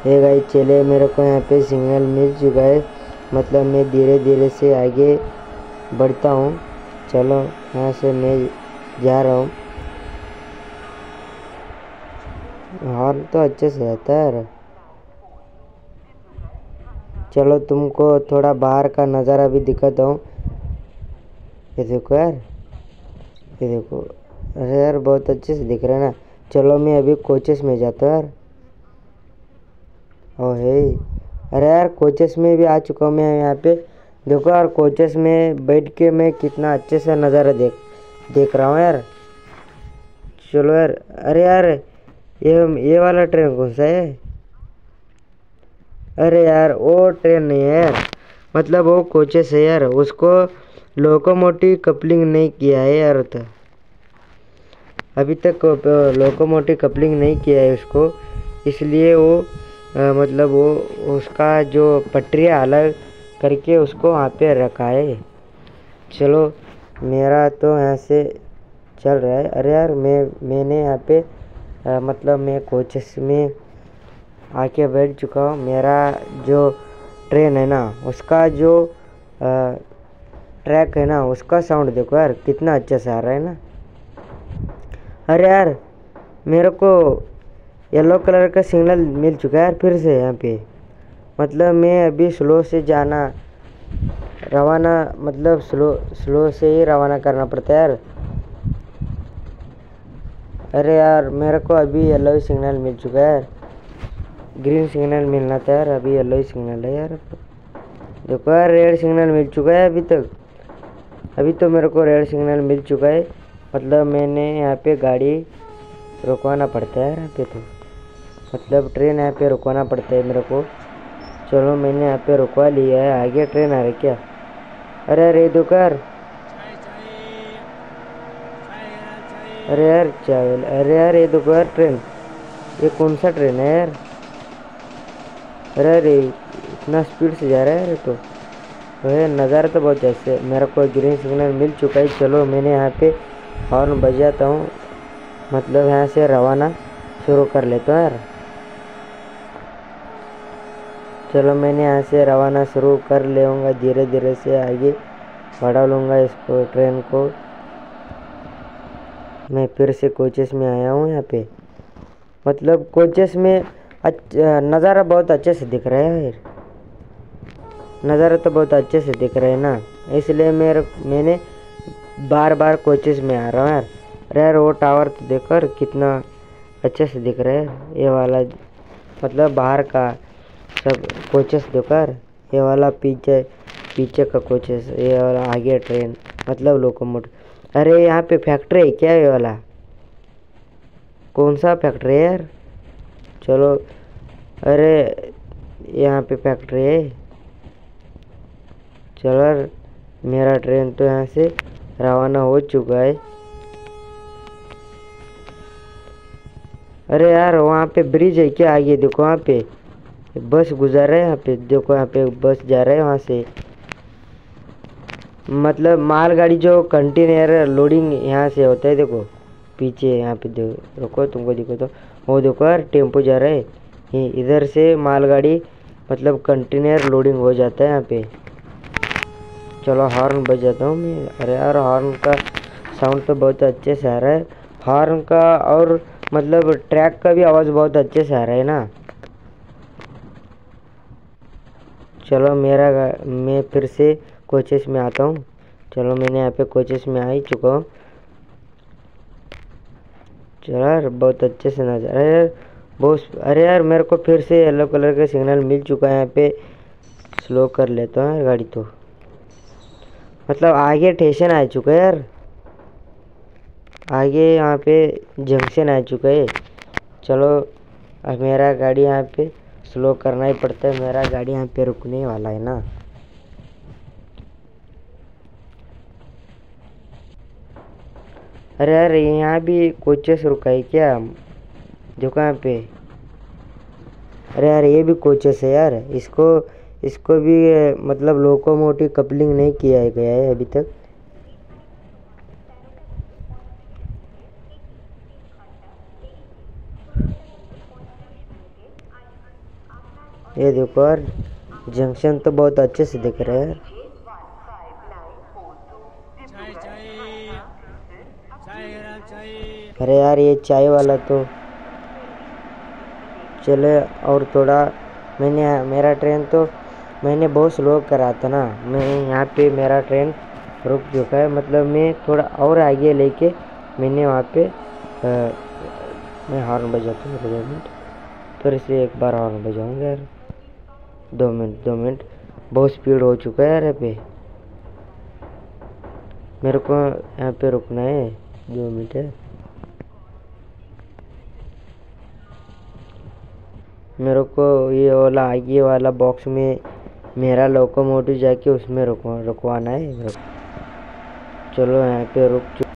Hey guys चले, मेरे को यहाँ पे सिग्नल मिल चुका है। मतलब मैं धीरे धीरे से आगे बढ़ता हूँ। चलो यहाँ से मैं जा रहा हूँ। हॉर्न तो अच्छे से आता है यार। चलो तुमको थोड़ा बाहर का नज़ारा भी दिखाता हूँ। ये देखो यार, ये देखो। अरे यार बहुत अच्छे से दिख रहा है ना। चलो मैं अभी कोचेस में जाता हूँ यार। ओ हे, अरे यार कोचेस में भी आ चुका हूँ मैं यहाँ पे। देखो यार कोचेस में बैठ के मैं कितना अच्छे से नज़ारा देख रहा हूँ यार। चलो यार। अरे यार ये वाला ट्रेन कौन सा है? अरे यार वो ट्रेन नहीं है यार। मतलब वो कोचेस है यार, उसको लोकोमोटिव कपलिंग नहीं किया है यार। तो अभी तक लोकोमोटिव कपलिंग नहीं किया है उसको, इसलिए वो मतलब वो उसका जो पटरियाँ अलग करके उसको वहाँ पे रखा है। चलो मेरा तो यहाँ से चल रहा है। अरे यार मैंने यहाँ पे मतलब मैं कोचेस में आके बैठ चुका हूँ। मेरा जो ट्रेन है ना उसका जो ट्रैक है ना उसका साउंड देखो यार कितना अच्छा से आ रहा है ना। अरे यार मेरे को येलो कलर का सिग्नल मिल चुका है यार फिर से यहाँ पे। मतलब मैं अभी स्लो से जाना रवाना, मतलब स्लो से ही रवाना करना पड़ता है यार। अरे यार मेरे को अभी येलो सिग्नल मिल चुका है यार। ग्रीन सिग्नल मिलना था यार, अभी येलो सिग्नल है यार। देखो यार रेड सिग्नल मिल चुका है अभी तक। अभी तो मेरे को रेड सिग्नल मिल चुका है। मतलब मैंने यहाँ पे गाड़ी रुकवाना पड़ता है यार यहाँ पे। तो मतलब ट्रेन यहाँ पे रुकवाना पड़ता है मेरे को। चलो मैंने यहाँ पे रुकवा लिया है। आगे ट्रेन आ रही क्या? अरे अरे दुकान। अरे यार चावल। अरे यार ये दुकान ट्रेन, ये कौन सा ट्रेन है यार? अरे अरे इतना स्पीड से जा रहा है यार। तो वह नज़ारा तो बहुत जैसे मेरे को ग्रीन सिग्नल मिल चुका है। चलो मैंने यहाँ पे हॉर्न बजाता हूँ। मतलब यहाँ से रवाना शुरू कर लेता हूँ यार। चलो मैंने यहाँ से रवाना शुरू कर लूँगा, धीरे धीरे से आगे बढ़ा लूँगा इसको ट्रेन को। मैं फिर से कोचेस में आया हूँ यहाँ पे। मतलब कोचेस में नज़ारा बहुत अच्छे से दिख रहा है यार। नज़ारा तो बहुत अच्छे से दिख रहा है ना, इसलिए मैंने बार बार कोचेस में आ रहा हूँ यार। अरे यार वो टावर तो देखो यार कितना अच्छे से दिख रहा है। ये वाला मतलब बाहर का सब कोचेस देखो यार। ये वाला पीछे पीछे का कोचेस, ये वाला आगे ट्रेन मतलब लोकोमोटिव। अरे यहाँ पे फैक्ट्री है क्या ये वाला? कौन सा फैक्ट्री है यार? चलो। अरे यहाँ पे फैक्ट्री है। चलो यार मेरा ट्रेन तो यहाँ से रवाना हो चुका है। अरे यार वहाँ पे ब्रिज है क्या? आगे देखो वहाँ पे बस गुजर रहा है। यहाँ पे देखो, यहाँ पे बस जा रहा है वहाँ से। मतलब मालगाड़ी जो कंटेनर लोडिंग यहाँ से होता है। देखो पीछे यहाँ पे देखो, रुको तुमको दिखो तो वो देखो यार टेम्पो जा रहा है। इधर से मालगाड़ी मतलब कंटेनर लोडिंग हो जाता है यहाँ पे। चलो हॉर्न बजाता हूँ मैं। अरे यार हॉर्न का साउंड तो बहुत अच्छे से आ रहा है। हॉर्न का और मतलब ट्रैक का भी आवाज़ बहुत अच्छे से आ रहा है ना। चलो मैं फिर से कोचेस में आता हूँ। चलो मैंने यहाँ पे कोचेस में आ ही चुका हूँ। चलो यार बहुत अच्छे से नजर। अरे यार बहुत। अरे यार मेरे को फिर से येलो कलर का सिग्नल मिल चुका है यहाँ पे। स्लो कर लेता हूँ यार गाड़ी। तो मतलब आगे स्टेशन आ चुका है यार। आगे यहाँ पे जंक्शन आ चुका है। चलो अब मेरा गाड़ी यहाँ पे स्लो करना ही पड़ता है। मेरा गाड़ी यहाँ पे रुकने वाला है ना। अरे यार यहाँ भी कोचेस रुका है क्या? देखो यहाँ पे। अरे यार ये भी कोचेस है यार। इसको इसको भी मतलब लोकोमोटिव कपलिंग नहीं किया गया है अभी तक। ये देखो यार, जंक्शन तो बहुत अच्छे से दिख रहा है यार। अरे यार ये चाय वाला तो चले और थोड़ा। मेरा ट्रेन तो मैंने बहुत स्लो करा था ना, मैं यहाँ पे मेरा ट्रेन रुक चुका है। मतलब मैं थोड़ा और आगे लेके मैंने वहाँ पे मैं हॉर्न बजाता हूँ 2 मिनट, फिर से एक बार हॉर्न बजाऊँगा यार। 2 मिनट बहुत स्पीड हो चुका है यार। यहाँ पे मेरे को यहाँ पे रुकना है 2 मिनट है। मेरे को ये वाला आगे वाला बॉक्स में मेरा लोकोमोटिव जाके उसमें रुकवाना है। चलो यहाँ पे रुक